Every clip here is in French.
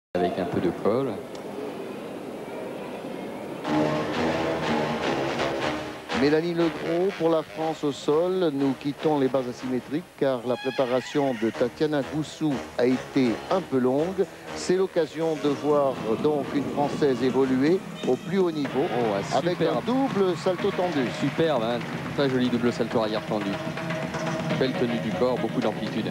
Avec un peu de colle. Mélanie Legros pour la France au sol. Nous quittons les bases asymétriques car la préparation de Tatiana Goussou a été un peu longue. C'est l'occasion de voir donc une Française évoluer au plus haut niveau avec un double salto tendu. Superbe, hein, très joli double salto arrière tendu. Belle tenue du corps, beaucoup d'amplitude.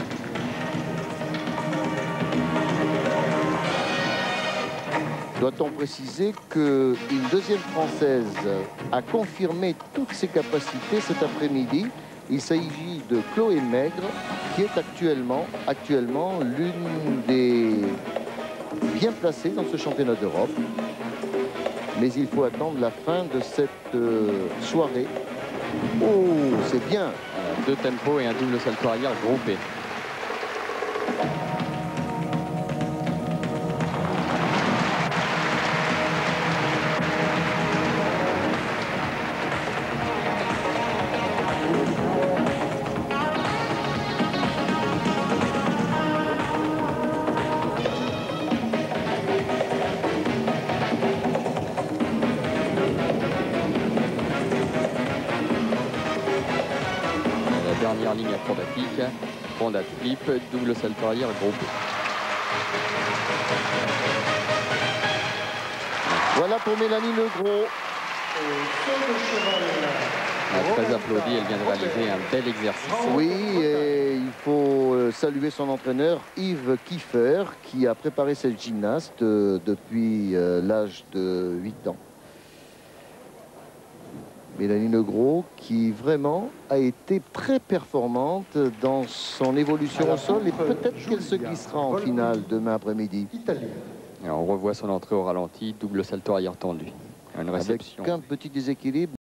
Doit-on préciser qu'une deuxième Française a confirmé toutes ses capacités cet après-midi. Il s'agit de Chloé Maigre, qui est actuellement l'une des bien placées dans ce championnat d'Europe. Mais il faut attendre la fin de cette soirée. Oh, c'est bien. Deux tempos et un double salto arrière groupé. Dernière ligne acrobatique, fondade flip, double salto arrière groupé. Voilà pour Mélanie Legros. Très applaudie, elle vient de réaliser un bel exercice. Oui, et il faut saluer son entraîneur Yves Kiefer qui a préparé cette gymnaste depuis l'âge de 8 ans. Mélanie Legros qui vraiment a été très performante dans son évolution au sol et peut-être qu'elle se glissera en finale demain après-midi. On revoit son entrée au ralenti, double salto arrière tendu. Une réception. Avec un petit déséquilibre.